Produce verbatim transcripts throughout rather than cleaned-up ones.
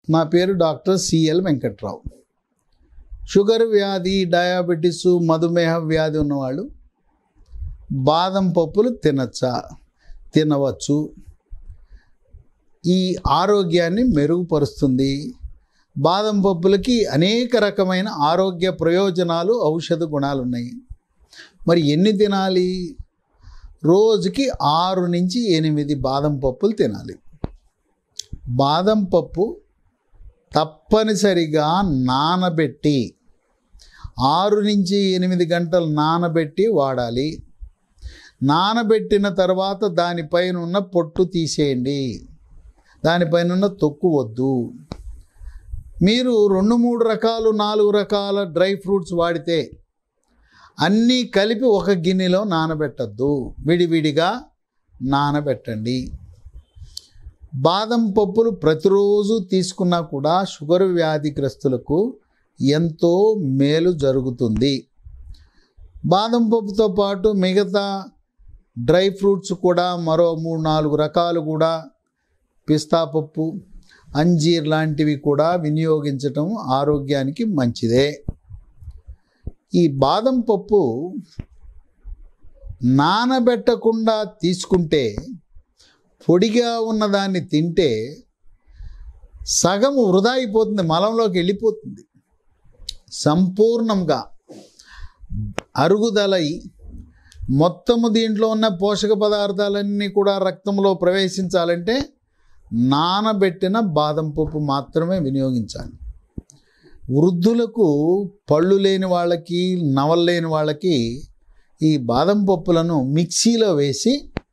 నా పేరు doctor CL Venkat Rao. Sugar వ్యాధి, డయాబెటీసు, మధుమేహ వ్యాధి ఉన్నవాళ్ళు బాదం పప్పులు తినచ్చా? తినవచ్చు. ఈ ఆరోగ్యాన్ని మెరుగుపరుస్తుంది. బాదం పప్పులకి అనేక రకమైన ఆరోగ్య ప్రయోజనాలు, ఔషధ గుణాలు ఉన్నాయి. మరి ఎన్ని తినాలి? రోజుకి ఆరు నుంచి ఎనిమిది బాదం పప్పులు తినాలి. బాదం పప్పు తప్పనిసరిగా నానబెట్టి ఆరు నుంచి ఎనిమిది గంటలు నానబెట్టి వాడాలి. నానబెట్టిన తర్వాత దానిపైన ఉన్న పొట్టు తీసేయండి, దానిపైన ఉన్న తొక్కు వద్దు. మీరు రెండు మూడు రకాలు నాలుగు రకాల డ్రై ఫ్రూట్స్ వాడితే అన్నీ కలిపి ఒక గిన్నెలో నానబెట్టద్దు, విడివిడిగా నానబెట్టండి. బాదం పప్పులు ప్రతిరోజు తీసుకున్నా కూడా షుగర్ వ్యాధిగ్రస్తులకు ఎంతో మేలు జరుగుతుంది. బాదం పప్పుతో పాటు మిగతా డ్రై ఫ్రూట్స్ కూడా మరో మూడు నాలుగు రకాలు కూడా, పిస్తా పప్పు, అంజీర్ లాంటివి కూడా వినియోగించటం ఆరోగ్యానికి మంచిదే. ఈ బాదం పప్పు నానబెట్టకుండా తీసుకుంటే, పొడిగా ఉన్నదాన్ని తింటే సగం వృధా అయిపోతుంది, మలంలోకి వెళ్ళిపోతుంది. సంపూర్ణంగా అరుగుదలై మొత్తము దీంట్లో ఉన్న పోషక పదార్థాలన్నీ కూడా రక్తంలో ప్రవేశించాలంటే నానబెట్టిన బాదం పప్పు మాత్రమే వినియోగించాలి. వృద్ధులకు, పళ్ళు లేని వాళ్ళకి, నవలు లేని వాళ్ళకి ఈ బాదం పప్పులను మిక్సీలో వేసి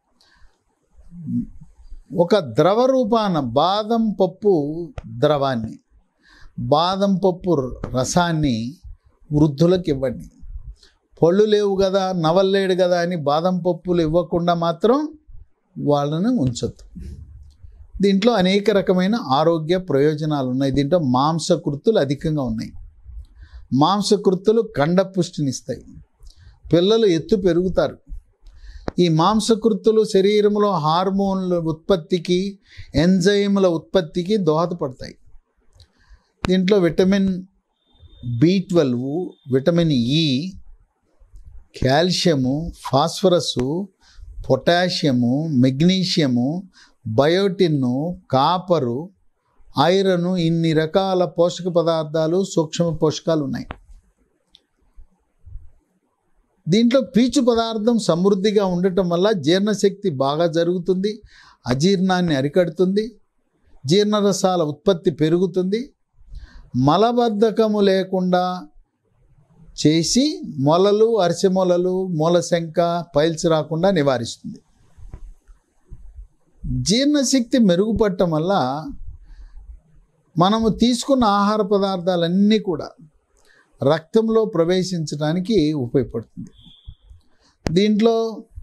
ఒక ద్రవ రూపాన బాదం పప్పు ద్రవాన్ని, బాదం పప్పు రసాన్ని వృద్ధులకు ఇవ్వండి. పళ్ళు లేవు కదా, నవలు లేడు కదా అని బాదం పప్పులు ఇవ్వకుండా మాత్రం వాళ్ళని ఉంచొద్దు. దీంట్లో అనేక రకమైన ఆరోగ్య ప్రయోజనాలు ఉన్నాయి. దీంట్లో మాంసకృత్తులు అధికంగా ఉన్నాయి. మాంసకృత్తులు కండపుష్టినిస్తాయి, పిల్లలు ఎత్తు పెరుగుతారు. ఈ మాంసకృత్తులు శరీరంలో హార్మోన్ల ఉత్పత్తికి, ఎంజైముల ఉత్పత్తికి దోహదపడతాయి. దీంట్లో vitamin B twelve, vitamin E, calcium, phosphorus, potassium, magnesium, బయోటిన్ను, కాపరు, ఐరన్, ఇన్ని రకాల పోషక పదార్థాలు, సూక్ష్మ పోషకాలు ఉన్నాయి. దీంట్లో పీచు పదార్థం సమృద్ధిగా ఉండటం వల్ల జీర్ణశక్తి బాగా జరుగుతుంది, అజీర్ణాన్ని అరికడుతుంది, జీర్ణరసాల ఉత్పత్తి పెరుగుతుంది, మలబద్ధకము లేకుండా చేసి మొలలు, అరిసె మొలలు, మూలశంక, పైల్స్ రాకుండా నివారిస్తుంది. జీర్ణశక్తి మెరుగుపడటం వల్ల మనము తీసుకున్న ఆహార పదార్థాలన్నీ కూడా రక్తంలో ప్రవేశించడానికి ఉపయోగపడుతుంది. దీంట్లో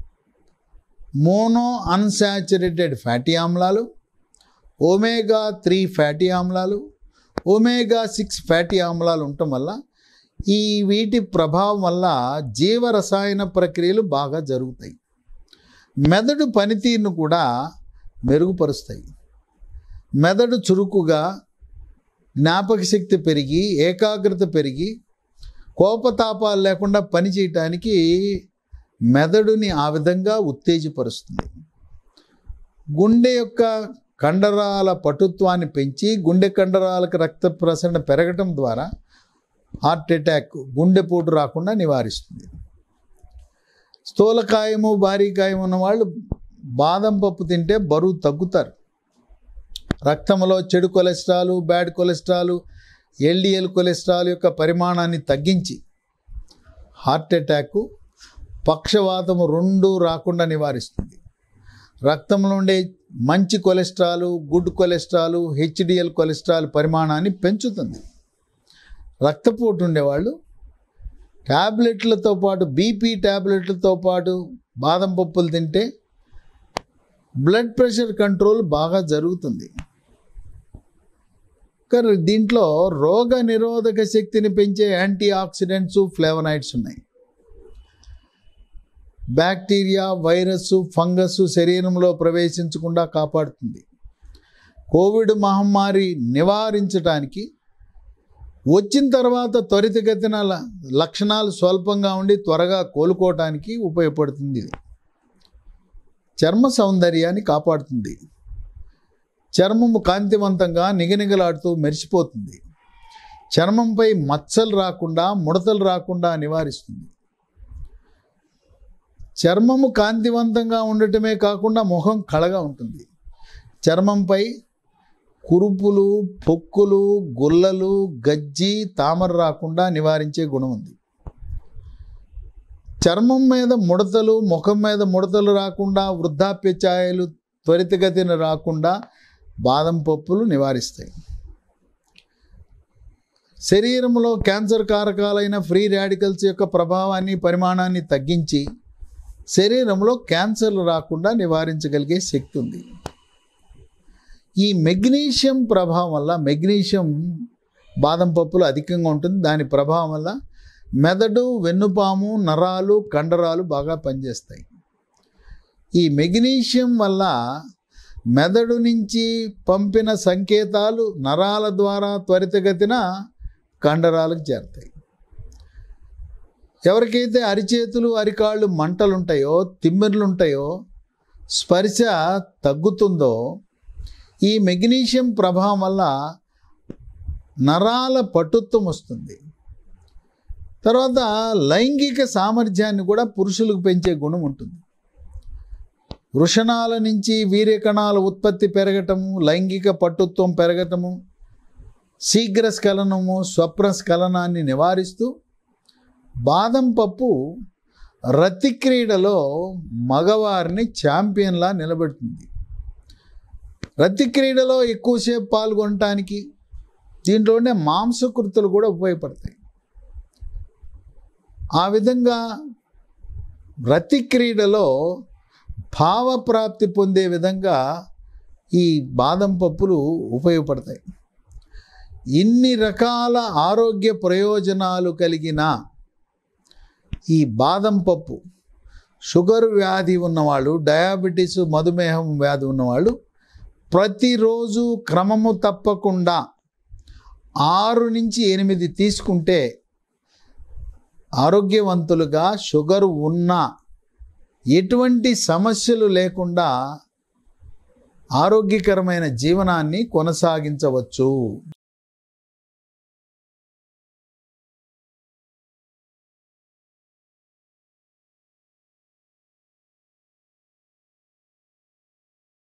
మోనో అన్సాచురేటెడ్ ఫ్యాటీ ఆమ్లాలు, ఒమేగా త్రీ ఫ్యాటీ ఆమ్లాలు, ఒమేగా సిక్స్ ఫ్యాటీ ఆమ్లాలు ఉండటం వల్ల ఈ వీటి ప్రభావం వల్ల జీవరసాయన ప్రక్రియలు బాగా జరుగుతాయి. మెదడు పనితీరును కూడా మెరుగుపరుస్తాయి. మెదడు చురుకుగా, జ్ఞాపక శక్తి పెరిగి, ఏకాగ్రత పెరిగి, కోపతాపాలు లేకుండా పనిచేయటానికి మెదడుని ఆ విధంగా ఉత్తేజపరుస్తుంది. గుండె యొక్క కండరాల పటుత్వాన్ని పెంచి గుండె కండరాలకు రక్త ప్రసరణ పెరగటం ద్వారా హార్ట్ అటాక్, గుండెపోటు రాకుండా నివారిస్తుంది. స్థూలకాయము, భారీకాయం ఉన్న వాళ్ళు బాదం పప్పు తింటే బరువు తగ్గుతారు. రక్తంలో చెడు cholesterol, bad cholesterol, LDL cholesterol యొక్క పరిమాణాన్ని తగ్గించి హార్ట్ అటాక్, పక్షవాతము రెండు రాకుండా నివారిస్తుంది. రక్తంలో ఉండే మంచి cholesterol, good cholesterol, HDL cholesterol పరిమాణాన్ని పెంచుతుంది. రక్తపోటు ఉండేవాళ్ళు ట్యాబ్లెట్లతో పాటు, బీపీ ట్యాబ్లెట్లతో పాటు బాదం పప్పులు తింటే బ్లడ్ ప్రెషర్ కంట్రోల్ బాగా జరుగుతుంది. కానీ దీంట్లో రోగ నిరోధక శక్తిని పెంచే యాంటీ ఆక్సిడెంట్స్, ఫ్లేవనాయిడ్స్ ఉన్నాయి. బ్యాక్టీరియా, వైరస్, ఫంగస్ శరీరంలో ప్రవేశించకుండా కాపాడుతుంది. కోవిడ్ మహమ్మారి నివారించడానికి వచ్చిన తర్వాత త్వరితగతిన లక్షణాలు స్వల్పంగా ఉండి త్వరగా కోలుకోవటానికి ఉపయోగపడుతుంది. ఇది చర్మ సౌందర్యాన్ని కాపాడుతుంది. చర్మము కాంతివంతంగా నిగనిగలాడుతూ మెరిసిపోతుంది. చర్మంపై మచ్చలు రాకుండా, ముడతలు రాకుండా నివారిస్తుంది. చర్మము కాంతివంతంగా ఉండటమే కాకుండా ముఖం కళగా ఉంటుంది. చర్మంపై కురుపులు, పొక్కులు, గుల్లలు, గజ్జి, తామర రాకుండా నివారించే గుణం ఉంది. చర్మం మీద ముడతలు, ముఖం మీద ముడతలు రాకుండా, వృద్ధాప్య ఛాయలు త్వరితగతిన రాకుండా బాదం పప్పులు నివారిస్తాయి. శరీరంలో క్యాన్సర్ కారకాలైన ఫ్రీ రాడికల్స్ యొక్క ప్రభావాన్ని, పరిమాణాన్ని తగ్గించి శరీరంలో క్యాన్సర్లు రాకుండా నివారించగలిగే శక్తి ఉంది. ఈ మెగ్నీషియం ప్రభావం వల్ల, మెగ్నీషియం బాదం పప్పులు అధికంగా ఉంటుంది. దాని ప్రభావం వల్ల మెదడు, వెన్నుపాము, నరాలు, కండరాలు బాగా పనిచేస్తాయి. ఈ మెగ్నీషియం వల్ల మెదడు నుంచి పంపిన సంకేతాలు నరాల ద్వారా త్వరితగతిన కండరాలకు చేరుతాయి. ఎవరికైతే అరిచేతులు, అరికాళ్ళు మంటలు ఉంటాయో, తిమ్మిర్లు ఉంటాయో, స్పర్శ తగ్గుతుందో ఈ మెగ్నీషియం ప్రభావం వల్ల నరాల పటుత్వం వస్తుంది. తర్వాత లైంగిక సామర్థ్యాన్ని కూడా పురుషులకు పెంచే గుణం ఉంటుంది. వృషణాల నుంచి వీర్యకణాల ఉత్పత్తి పెరగటము, లైంగిక పటుత్వం పెరగటము, శీఘ్ర స్ఖలనము, స్వప్న స్ఖలనాన్ని నివారిస్తూ బాదం పప్పు రతి క్రీడలో మగవారిని ఛాంపియన్లా నిలబెడుతుంది. రతి క్రీడలో ఎక్కువసేపు పాల్గొనటానికి దీంట్లోనే మాంసకృతులు కూడా ఉపయోగపడతాయి. ఆ విధంగా రతి క్రీడలో భావప్రాప్తి పొందే విధంగా ఈ బాదం పప్పులు ఉపయోగపడతాయి. ఇన్ని రకాల ఆరోగ్య ప్రయోజనాలు కలిగిన ఈ బాదం పప్పు షుగర్ వ్యాధి ఉన్నవాళ్ళు, డయాబెటీస్, మధుమేహం వ్యాధి ఉన్నవాళ్ళు ప్రతిరోజు క్రమము తప్పకుండా ఆరు నుంచి ఎనిమిది తీసుకుంటే ఆరోగ్యవంతులుగా, షుగర్ ఉన్నా ఎటువంటి సమస్యలు లేకుండా ఆరోగ్యకరమైన జీవనాన్ని కొనసాగించవచ్చు.